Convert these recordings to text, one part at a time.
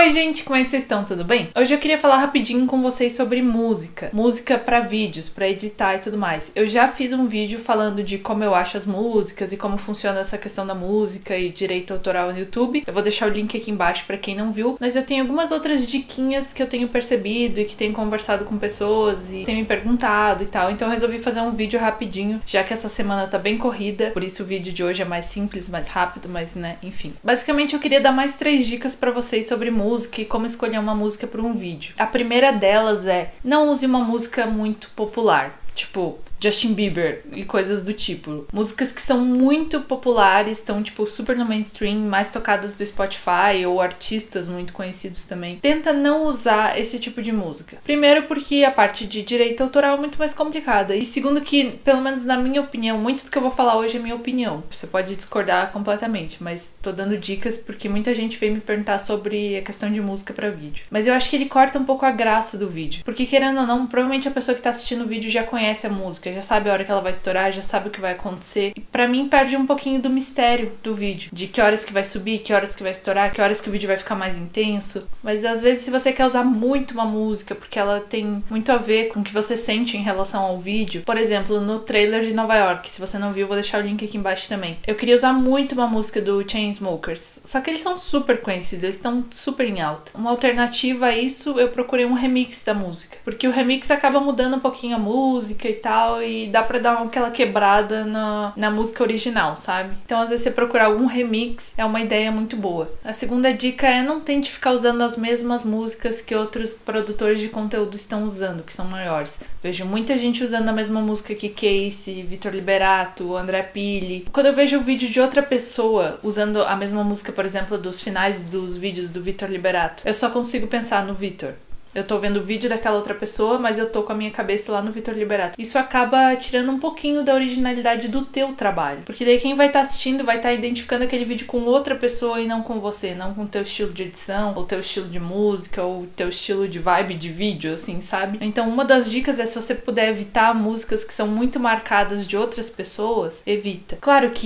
Oi gente, como é que vocês estão? Tudo bem? Hoje eu queria falar rapidinho com vocês sobre música. Música pra vídeos, pra editar e tudo mais. Eu já fiz um vídeo falando de como eu acho as músicas e como funciona essa questão da música e direito autoral no YouTube. Eu vou deixar o link aqui embaixo pra quem não viu, mas eu tenho algumas outras diquinhas que eu tenho percebido e que tenho conversado com pessoas e têm me perguntado e tal. Então eu resolvi fazer um vídeo rapidinho, já que essa semana tá bem corrida, por isso o vídeo de hoje é mais simples, mais rápido, mas né, enfim. Basicamente eu queria dar mais 3 dicas pra vocês sobre música e como escolher uma música para um vídeo. A primeira delas é: não use uma música muito popular, tipo Justin Bieber e coisas do tipo. Músicas que são muito populares, estão tipo super no mainstream, mais tocadas do Spotify, ou artistas muito conhecidos também. Tenta não usar esse tipo de música. Primeiro porque a parte de direito autoral é muito mais complicada. E segundo que, pelo menos na minha opinião, muito do que eu vou falar hoje é minha opinião. Você pode discordar completamente, mas tô dando dicas porque muita gente veio me perguntar sobre a questão de música pra vídeo. Mas eu acho que ele corta um pouco a graça do vídeo. Porque querendo ou não, provavelmente a pessoa que tá assistindo o vídeo já conhece a música, já sabe a hora que ela vai estourar, já sabe o que vai acontecer. E pra mim perde um pouquinho do mistério do vídeo, de que horas que vai subir, que horas que vai estourar, que horas que o vídeo vai ficar mais intenso. Mas às vezes se você quer usar muito uma música porque ela tem muito a ver com o que você sente em relação ao vídeo, por exemplo, no trailer de Nova York, se você não viu, vou deixar o link aqui embaixo também. Eu queria usar muito uma música do Chainsmokers, só que eles são super conhecidos, eles estão super em alta. Uma alternativa a isso, eu procurei um remix da música, porque o remix acaba mudando um pouquinho a música e tal, e dá pra dar aquela quebrada na música original, sabe? Então às vezes você procurar algum remix é uma ideia muito boa. A segunda dica é: não tente ficar usando as mesmas músicas que outros produtores de conteúdo estão usando, que são maiores. Vejo muita gente usando a mesma música que Casey, Vitor Liberato, André Pili. Quando eu vejo o vídeo de outra pessoa usando a mesma música, por exemplo, dos finais dos vídeos do Vitor Liberato, eu só consigo pensar no Vitor. Eu tô vendo o vídeo daquela outra pessoa, mas eu tô com a minha cabeça lá no Vitor Liberato. Isso acaba tirando um pouquinho da originalidade do teu trabalho. Porque daí quem vai estar assistindo vai estar identificando aquele vídeo com outra pessoa e não com você. Não com o teu estilo de edição, ou teu estilo de música, ou teu estilo de vibe de vídeo, assim, sabe? Então uma das dicas é, se você puder evitar músicas que são muito marcadas de outras pessoas, evita. Claro que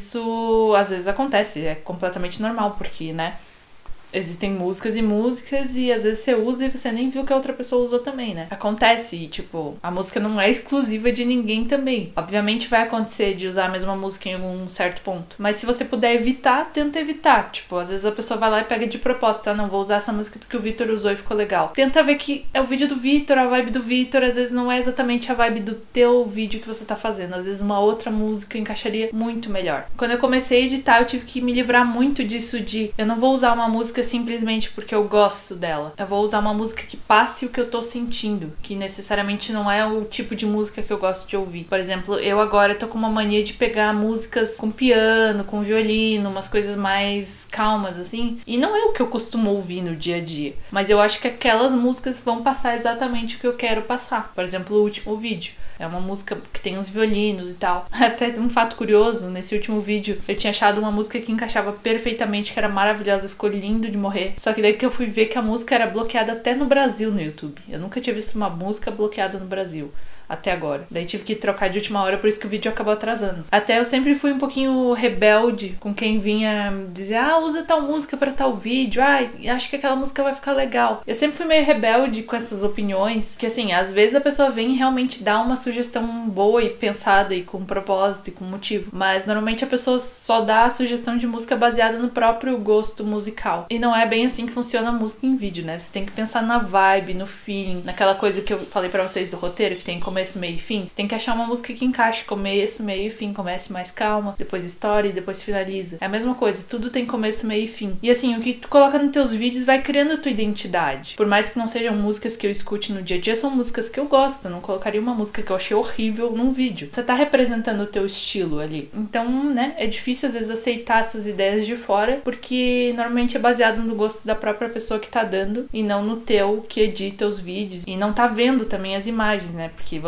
isso às vezes acontece, é completamente normal, porque, né? Existem músicas e músicas e às vezes você usa e você nem viu que a outra pessoa usou também, né? Acontece e, tipo, a música não é exclusiva de ninguém também. Obviamente vai acontecer de usar a mesma música em algum certo ponto. Mas se você puder evitar, tenta evitar. Tipo, às vezes a pessoa vai lá e pega de propósito: ah, não, vou usar essa música porque o Vitor usou e ficou legal. Tenta ver que é o vídeo do Vitor, a vibe do Vitor, às vezes não é exatamente a vibe do teu vídeo que você tá fazendo. Às vezes uma outra música encaixaria muito melhor. Quando eu comecei a editar, eu tive que me livrar muito disso de: eu não vou usar uma música simplesmente porque eu gosto dela. Eu vou usar uma música que passe o que eu tô sentindo, que necessariamente não é o tipo de música que eu gosto de ouvir. Por exemplo, eu agora tô com uma mania de pegar músicas com piano, com violino, umas coisas mais calmas assim, e não é o que eu costumo ouvir no dia a dia, mas eu acho que aquelas músicas vão passar exatamente o que eu quero passar. Por exemplo, o último vídeo é uma música que tem uns violinos e tal. Até um fato curioso, nesse último vídeo eu tinha achado uma música que encaixava perfeitamente, que era maravilhosa, ficou lindo de morrer. Só que daí que eu fui ver que a música era bloqueada até no Brasil no YouTube. Eu nunca tinha visto uma música bloqueada no Brasil até agora. Daí tive que trocar de última hora, por isso que o vídeo acabou atrasando. Até eu sempre fui um pouquinho rebelde com quem vinha dizer: ah, usa tal música pra tal vídeo, ah, acho que aquela música vai ficar legal. Eu sempre fui meio rebelde com essas opiniões, que assim, às vezes a pessoa vem e realmente dá uma sugestão boa e pensada e com propósito e com motivo, mas normalmente a pessoa só dá a sugestão de música baseada no próprio gosto musical. E não é bem assim que funciona a música em vídeo, né? Você tem que pensar na vibe, no feeling, naquela coisa que eu falei pra vocês do roteiro, que tem começo, meio e fim. Você tem que achar uma música que encaixe começo, meio e fim. Comece mais calma, depois história e depois finaliza. É a mesma coisa, tudo tem começo, meio e fim. E assim, o que tu coloca nos teus vídeos vai criando a tua identidade. Por mais que não sejam músicas que eu escute no dia a dia, são músicas que eu gosto. Eu não colocaria uma música que eu achei horrível num vídeo. Você tá representando o teu estilo ali. Então, né, é difícil às vezes aceitar essas ideias de fora, porque normalmente é baseado no gosto da própria pessoa que tá dando e não no teu que edita os vídeos e não tá vendo também as imagens, né? Porque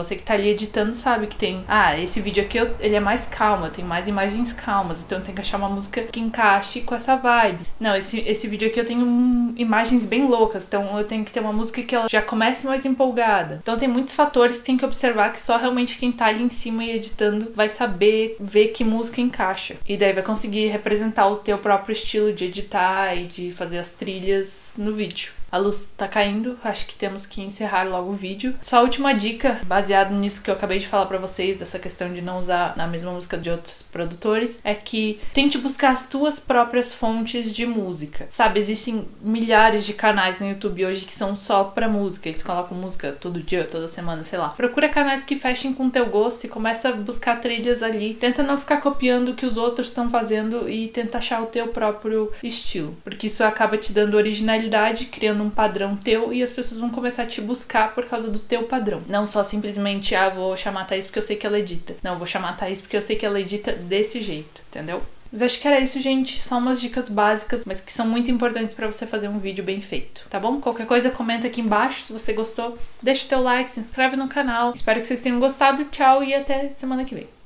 Você que tá ali editando sabe que tem, esse vídeo aqui ele é mais calmo, eu tenho mais imagens calmas, então eu tenho que achar uma música que encaixe com essa vibe. Não, esse vídeo aqui eu tenho imagens bem loucas, então eu tenho que ter uma música que ela já comece mais empolgada. Então tem muitos fatores que tem que observar que só realmente quem tá ali em cima e editando vai saber ver que música encaixa. E daí vai conseguir representar o teu próprio estilo de editar e de fazer as trilhas no vídeo. A luz tá caindo, acho que temos que encerrar logo o vídeo. Só a última dica, baseado nisso que eu acabei de falar pra vocês, dessa questão de não usar na mesma música de outros produtores, é que tente buscar as tuas próprias fontes de música. Sabe, existem milhares de canais no YouTube hoje que são só pra música, eles colocam música todo dia, toda semana, sei lá. Procura canais que fechem com o teu gosto e começa a buscar trilhas ali. Tenta não ficar copiando o que os outros estão fazendo e tenta achar o teu próprio estilo, porque isso acaba te dando originalidade, criando um padrão teu, e as pessoas vão começar a te buscar por causa do teu padrão. Não só simplesmente, vou chamar a Thaís porque eu sei que ela edita. Não, vou chamar a Thaís porque eu sei que ela edita desse jeito, entendeu? Mas acho que era isso, gente. Só umas dicas básicas, mas que são muito importantes pra você fazer um vídeo bem feito, tá bom? Qualquer coisa, comenta aqui embaixo se você gostou. Deixa o teu like, se inscreve no canal. Espero que vocês tenham gostado. Tchau e até semana que vem.